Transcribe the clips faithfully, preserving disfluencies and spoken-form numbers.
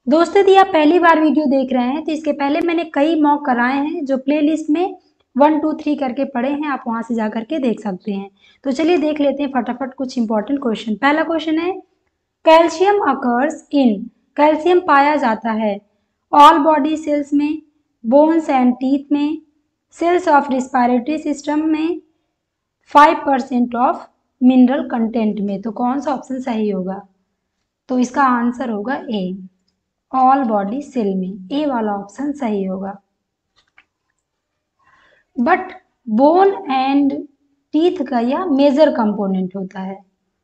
दोस्तों यदि आप पहली बार वीडियो देख रहे हैं तो इसके पहले मैंने कई मॉक कराए हैं जो प्लेलिस्ट में वन टू थ्री करके पड़े हैं, आप वहां से जा करके देख सकते हैं। तो चलिए देख लेते हैं फटाफट कुछ इंपॉर्टेंट क्वेश्चन। पहला क्वेश्चन है, कैल्शियम अकर्स इन, कैल्शियम पाया जाता है ऑल बॉडी सेल्स में, बोन्स एंड टीथ में, सेल्स ऑफ रिस्पायरेटरी सिस्टम में, five percent of mineral content में। तो कौन सा ऑप्शन सही होगा? तो इसका आंसर होगा ए, ऑल बॉडी सेल में। ए वाला ऑप्शन सही होगा। बट बोन एंड टीथ का यह मेजर कंपोनेंट होता है।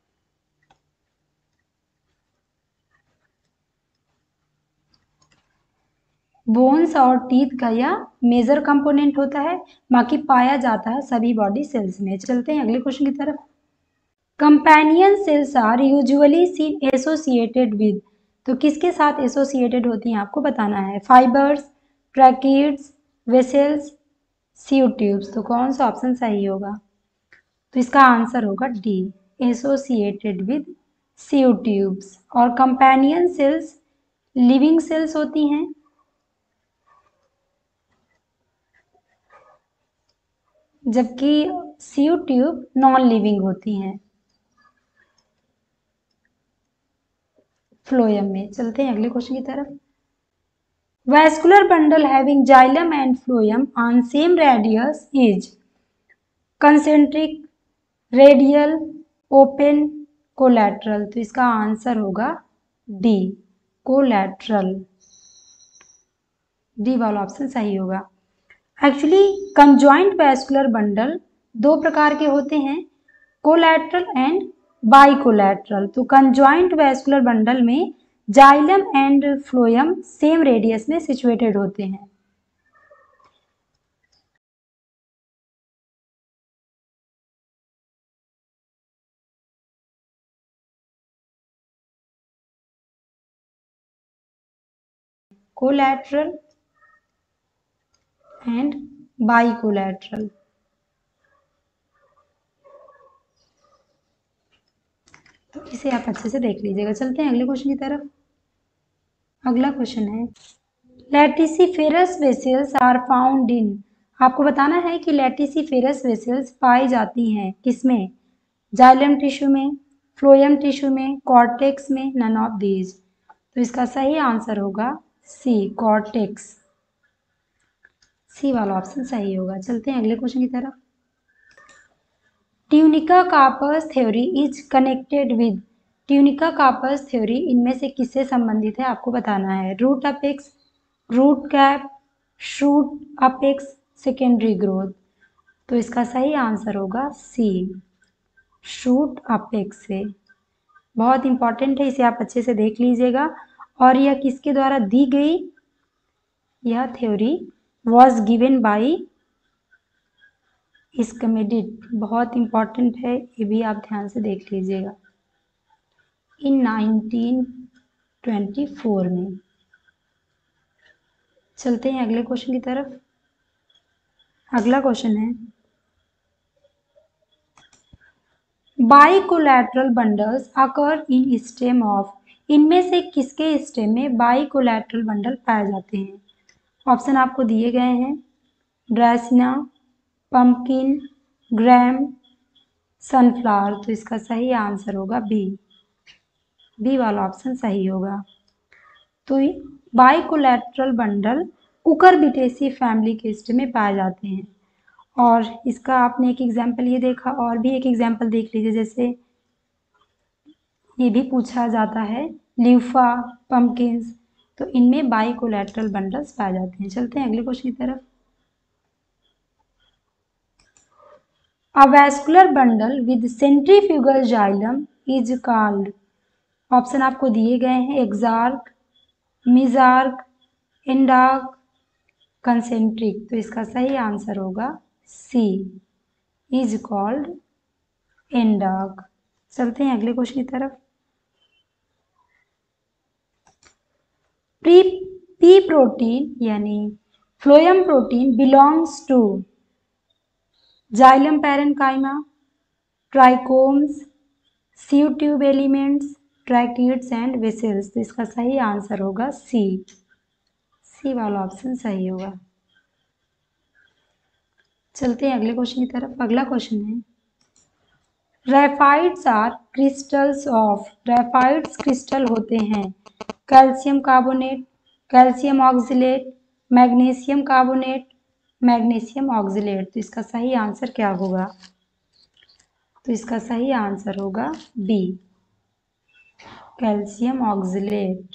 बोन्स और टीथ का यह मेजर कंपोनेंट होता है, बाकी पाया जाता है सभी बॉडी सेल्स में। चलते हैं अगले क्वेश्चन की तरफ। Companion cells are usually seen associated with, तो किसके साथ एसोसिएटेड होती हैं आपको बताना है। Fibres, tracheids, vessels, sieve tubes. तो कौन सा ऑप्शन सही होगा? तो इसका आंसर होगा D, associated with sieve tubes. और कंपेनियन सेल्स लिविंग सेल्स होती हैं, जबकि सीयू ट्यूब नॉन लिविंग होती हैं फ्लोएम में। चलते हैं अगले क्वेश्चन की तरफ। Vascular bundle having xylem and phloem on same radius is concentric, radial, open, collateral. तो इसका आंसर होगा डी, कोलैटरल। डी वाला ऑप्शन सही होगा। एक्चुअली कंजॉइंट वैस्कुलर बंडल दो प्रकार के होते हैं, कोलैटरल एंड बाइकोलैटरल। तो कंजॉइंट वैस्कुलर बंडल में xylem and phloem same radius में सिचुएटेड होते हैं। Collateral and bicollateral. तो इसे आप अच्छे से देख लीजिएगा। चलते हैं अगले क्वेश्चन की तरफ। अगला क्वेश्चन है, laticiferous vessels are found in, आपको बताना है कि लैटिसिफेरस वेसल्स पाई जाती हैं किसमें। जाइलम टिश्यू में, फ्लोएम टिश्यू में, कॉर्टेक्स में, नन ऑफ दीज। तो इसका सही आंसर होगा सी, कॉर्टेक्स। सी वाला ऑप्शन सही होगा। चलते हैं अगले क्वेश्चन की तरफ। Tunica corpus theory is connected with, tunica corpus theory इनमें से किससे संबंधित है आपको बताना है। Root apex, root cap, shoot apex, secondary growth. तो इसका सही आंसर होगा सी, शूट अपेक्स से। बहुत इंपॉर्टेंट है, इसे आप अच्छे से देख लीजिएगा। और यह किसके द्वारा दी गई? यह theory was given by Schmidt. बहुत इंपॉर्टेंट है, ये भी आप ध्यान से देख लीजिएगा। इन नाइनटीन ट्वेंटी फोर में। चलते हैं अगले क्वेश्चन की तरफ। अगला क्वेश्चन है, bicollateral bundles occur in stem of, इनमें से किसके स्टेम में बाइकोलैटरल बंडल पाए जाते हैं? ऑप्शन आपको दिए गए हैं, ड्रेसिना, पंपकिन, ग्रैम, सनफ्लावर। तो इसका सही आंसर होगा बी, बी वाला ऑप्शन सही होगा। तो बाइकोलैटरल बंडल कुकुरबिटेसी फैमिली के स्टेम में पाए जाते हैं। और इसका आपने एक एग्जाम्पल ये देखा, और भी एक एग्जाम्पल देख लीजिए। जैसे ये भी पूछा जाता है ल्यूफा, पम्पकिन्स, तो इनमें बाइकोलैटरल बंडल्स पाए जाते हैं। चलते हैं अगले क्वेश्चन की तरफ। A vascular bundle with centrifugal xylem is called, option आपको दिए गए हैं, एक्सार्क, मिजार्क, एंडार्क, कंसेंट्रिक। तो इसका सही आंसर होगा सी, इज कॉल्ड एंडार्क। चलते हैं अगले क्वेश्चन की तरफ। प्री पी प्रोटीन यानी phloem protein belongs to xylem parenchyma, trichomes, sieve tube elements, tracheids and vessels. तो इसका सही आंसर होगा सी। सी वाला ऑप्शन सही होगा। चलते हैं अगले क्वेश्चन की तरफ। अगला क्वेश्चन है, graphites are crystals of. Graphites crystal होते हैं calcium carbonate, calcium oxalate, magnesium carbonate, magnesium oxalate. तो इसका सही आंसर क्या होगा? तो इसका सही आंसर होगा B, calcium oxalate,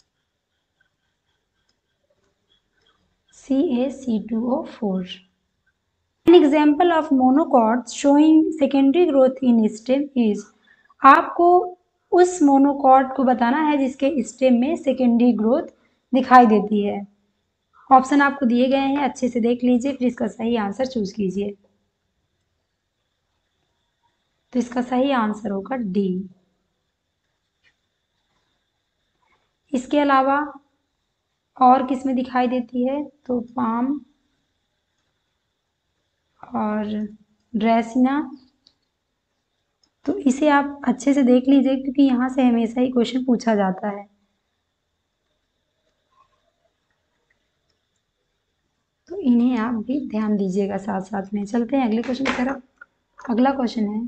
C A C two O four. An example of monocots showing secondary growth in stem is। आपको उस मोनोकॉट को बताना है जिसके स्टेम में सेकेंडरी ग्रोथ दिखाई देती है। ऑप्शन आपको दिए गए हैं, अच्छे से देख लीजिए, फिर इसका सही आंसर चूज कीजिए। तो इसका सही आंसर होगा डी। इसके अलावा और किस में दिखाई देती है? तो पाम और ड्रेसिना। तो इसे आप अच्छे से देख लीजिए क्योंकि यहाँ से हमेशा ही क्वेश्चन पूछा जाता है। तो इन्हें आप भी ध्यान दीजिएगा साथ साथ में। चलते हैं अगले क्वेश्चन की तरफ। अगला क्वेश्चन है,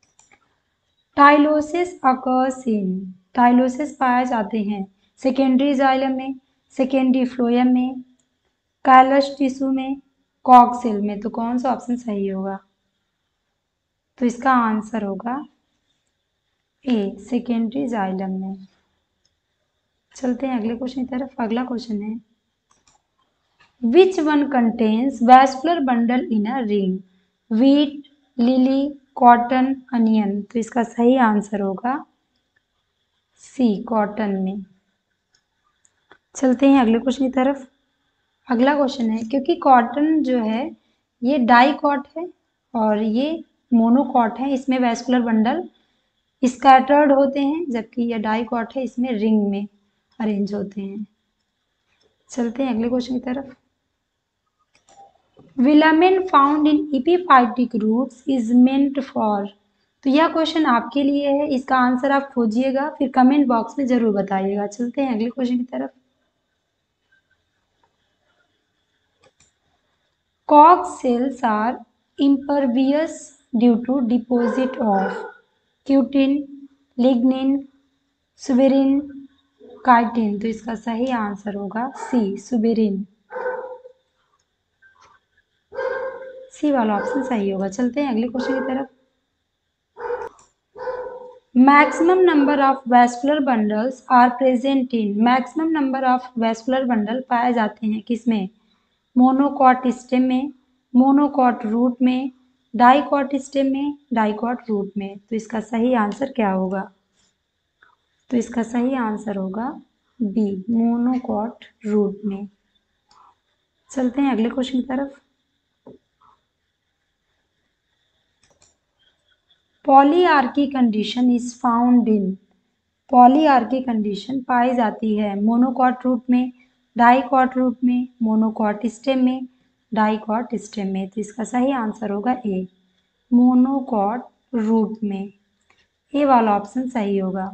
टाइलोसिस अकर्स इन। टाइलोसिस पाए जाते हैं सेकेंडरी जाइलम में, सेकेंडरी फ्लोएम में, कैलस टिश्यू में, कॉक सेल में। तो कौन सा ऑप्शन सही होगा? तो इसका आंसर होगा ए, सेकेंडरी जाइलम में। चलते हैं अगले क्वेश्चन की तरफ। अगला क्वेश्चन है, which one contains vascular bundle in a ring? Wheat, lily, cotton, onion. तो इसका सही आंसर होगा सी, कॉटन में। चलते हैं अगले क्वेश्चन की तरफ। अगला क्वेश्चन है, क्योंकि कॉटन जो है ये डाइकॉट है और ये मोनोकॉट है, इसमें वैस्कुलर बंडल स्कैटर्ड होते हैं, जबकि ये डाइकॉट है, इसमें रिंग में अरेंज होते हैं। चलते हैं अगले क्वेश्चन की तरफ। Velamen found in epiphytic roots is meant for. तो यह क्वेश्चन आपके लिए है, इसका आंसर आप खोजिएगा, फिर कमेंट बॉक्स में जरूर बताइएगा। चलते हैं अगले क्वेश्चन की तरफ। कॉक cells are impervious due to deposit of cutin, lignin, suberin, chitin. तो इसका सही आंसर होगा सी, सुबेरिन। सी वाला ऑप्शन सही होगा। चलते हैं अगले क्वेश्चन की तरफ। Maximum number of vascular bundles are present in. Maximum number of vascular bundle पाए जाते हैं किसमें? मोनोकॉट स्टेम में, मोनोकॉट रूट में, डाइकॉट स्टेम में, डाइकॉट रूट में। तो इसका सही आंसर क्या होगा? तो इसका सही आंसर होगा बी, मोनोकॉट रूट में। चलते हैं अगले क्वेश्चन की तरफ। Polyarch condition is found in. Polyarch condition पाई जाती है मोनोकॉट रूट में, डाइकॉट रूट में, मोनोकॉट स्टेम में, डाइकॉट स्टेम में। तो इसका सही आंसर होगा ए, मोनोकॉट रूट में। ए वाला ऑप्शन सही होगा।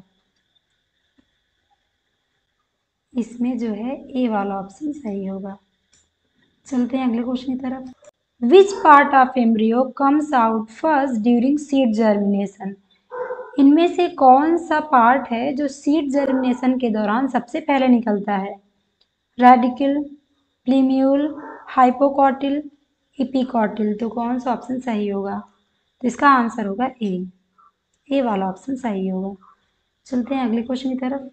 इसमें जो है ए वाला ऑप्शन सही होगा। चलते हैं अगले क्वेश्चन की तरफ। Which part of embryo comes out first during seed germination. इनमें से कौन सा पार्ट है जो सीड जर्मिनेशन के दौरान सबसे पहले निकलता है? Radicle, plumule, hypocotyl, epicotyl. तो कौन सा ऑप्शन सही होगा? तो इसका आंसर होगा ए, ए वाला ऑप्शन सही होगा। चलते हैं अगले क्वेश्चन की तरफ।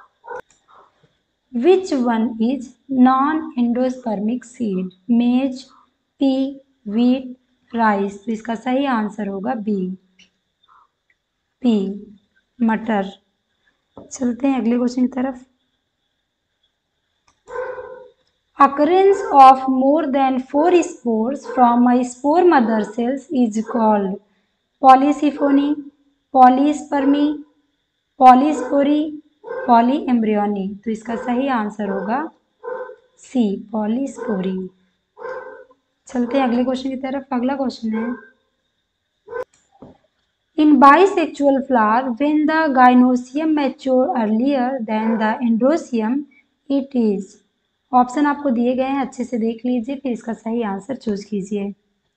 Which one is non endospermic seed? Maize, pea, wheat, rice. तो इसका सही आंसर होगा बी, पी, मटर। चलते हैं अगले क्वेश्चन की तरफ। Occurrence of more than four spores from a spore mother cells is called polysyphony, polyspermy, polyspory, polyembryony। तो इसका सही आंसर होगा सी, पॉलीस्पोरी। चलते हैं अगले क्वेश्चन की तरफ। अगला क्वेश्चन है, In bisexual flower, when the gynoecium mature earlier than the androecium, it is. Option आपको दिए गए हैं, अच्छे से देख लीजिए, फिर इसका सही आंसर चूज कीजिए।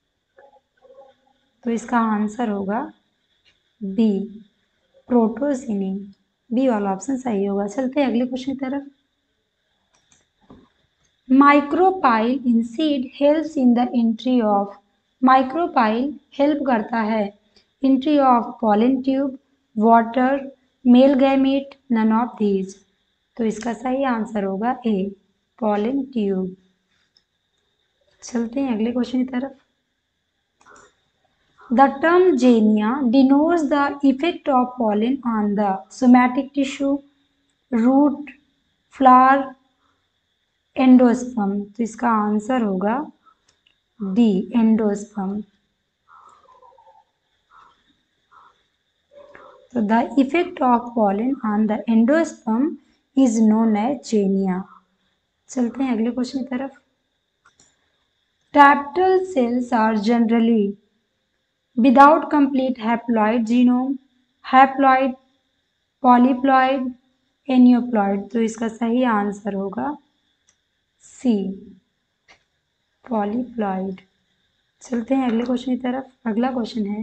तो इसका आंसर होगा बी, प्रोटोजिनी। बी वाला ऑप्शन सही होगा। चलते हैं अगले क्वेश्चन की तरफ। Micropyle in seed helps in the entry of. Micropyle help करता है entry of pollen tube, water, male gamete, none of these. तो इसका सही आंसर होगा ए, पॉलन ट्यूब। चलते हैं अगले क्वेश्चन की तरफ। The term genia denotes the effect of pollen on the somatic tissue, root, flower, endosperm. तो इसका आंसर होगा डी, एंडोस्पर्म। तो the effect of pollen on the endosperm is known as xenia. चलते हैं अगले क्वेश्चन की तरफ। Tapetal cells are generally without complete haploid genome, haploid, polyploid, aneuploid। तो इसका सही आंसर होगा सी, पॉलीप्लॉइड। चलते हैं अगले क्वेश्चन की तरफ। अगला क्वेश्चन है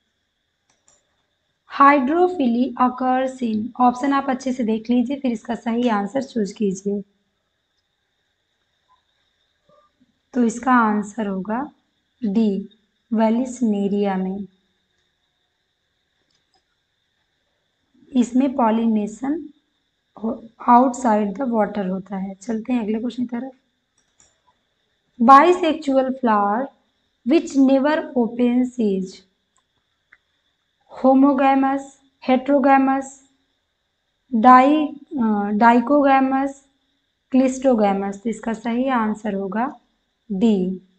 हाइड्रोफिली अकर्स इन। ऑप्शन आप अच्छे से देख लीजिए, फिर इसका सही आंसर चूज कीजिए। तो इसका आंसर होगा डी, वेलिस्नेरिया में। इसमें पॉलिनेशन आउटसाइड द वाटर होता है। चलते हैं अगले क्वेश्चन की तरफ। Bisexual flower which never opens is homogamous, heterogamous, di dichogamous, cleistogamous. तो इसका सही आंसर होगा डी,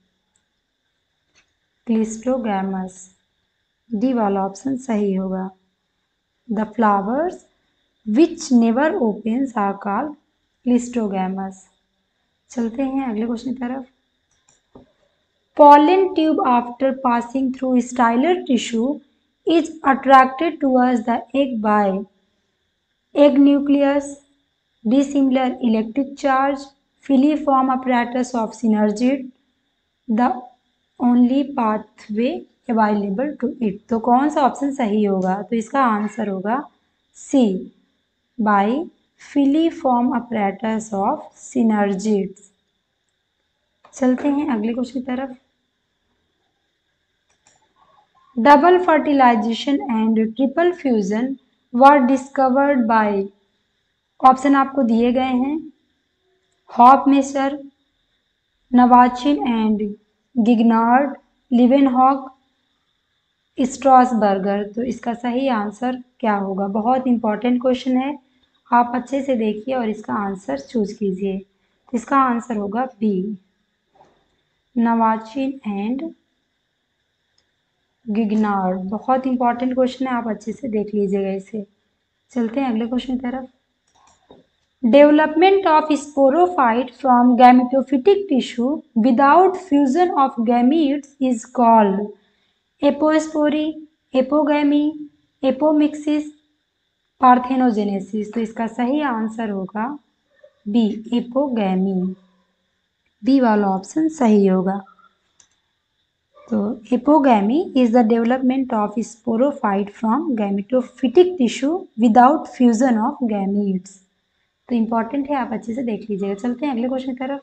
क्लिस्टोगैमस। डी वाला ऑप्शन सही होगा। The flowers which never opens are called cleistogamous. चलते हैं अगले क्वेश्चन की तरफ। Pollen tube after passing through stylar tissue is attracted towards the egg by egg nucleus, dissimilar electric charge, filiform apparatus of synergid, the only pathway available to it। तो कौन सा option सही होगा? तो इसका आंसर होगा C, by filiform apparatus of synergids। चलते हैं अगले क्वेश्चन की तरफ। Double fertilization and triple fusion were discovered by. Option आपको दिए गए हैं हॉफमेसर, नवाचिन एंड गिग्नार्ड, लिवेनहॉक, स्ट्रॉसबर्गर। तो इसका सही आंसर क्या होगा? बहुत इंपॉर्टेंट क्वेश्चन है, आप अच्छे से देखिए और इसका आंसर चूज कीजिए। तो इसका आंसर होगा बी, नवाचिन एंड गिग्नार्ड। बहुत इंपॉर्टेंट क्वेश्चन है, आप अच्छे से देख लीजिएगा इसे। चलते हैं अगले क्वेश्चन की तरफ। Development of sporophyte from gametophytic tissue without fusion of gametes is called apospory, apogamy, apomixis, parthenogenesis. तो इसका सही आंसर होगा बी, एपोगैमी। बी वाला ऑप्शन सही होगा। तो apogamy is the development of sporophyte from gametophytic tissue without fusion of gametes. तो important है, आप अच्छे से देख लीजिएगा। चलते हैं अगले क्वेश्चन की तरफ।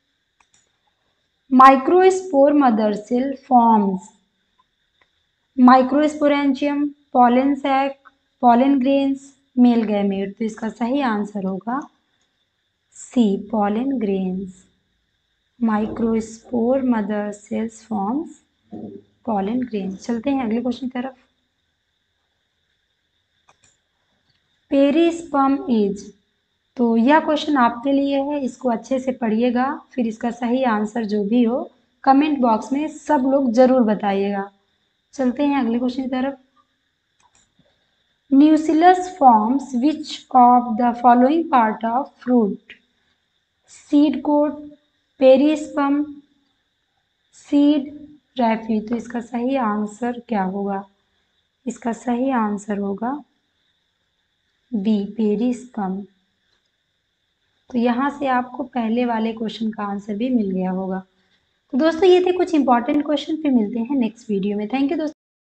Microspore mother cell forms microsporangium, pollen sac, pollen grains, male gamete. तो इसका सही आंसर होगा C, pollen grains. Microspore mother cells forms pollen grains. चलते हैं अगले क्वेश्चन की तरफ। Perisperm is. तो यह क्वेश्चन आपके लिए है, इसको अच्छे से पढ़िएगा, फिर इसका सही आंसर जो भी हो कमेंट बॉक्स में सब लोग जरूर बताइएगा। चलते हैं अगले क्वेश्चन की तरफ। Nucellus forms which of the following part of fruit? Seed coat, perisperm, seed, raphe. तो इसका सही आंसर क्या होगा? इसका सही आंसर होगा बी, पेरिस्पर्म। तो यहाँ से आपको पहले वाले क्वेश्चन का आंसर भी मिल गया होगा। तो दोस्तों ये थे कुछ इंपॉर्टेंट क्वेश्चन, फिर मिलते हैं नेक्स्ट वीडियो में। थैंक यू दोस्तों।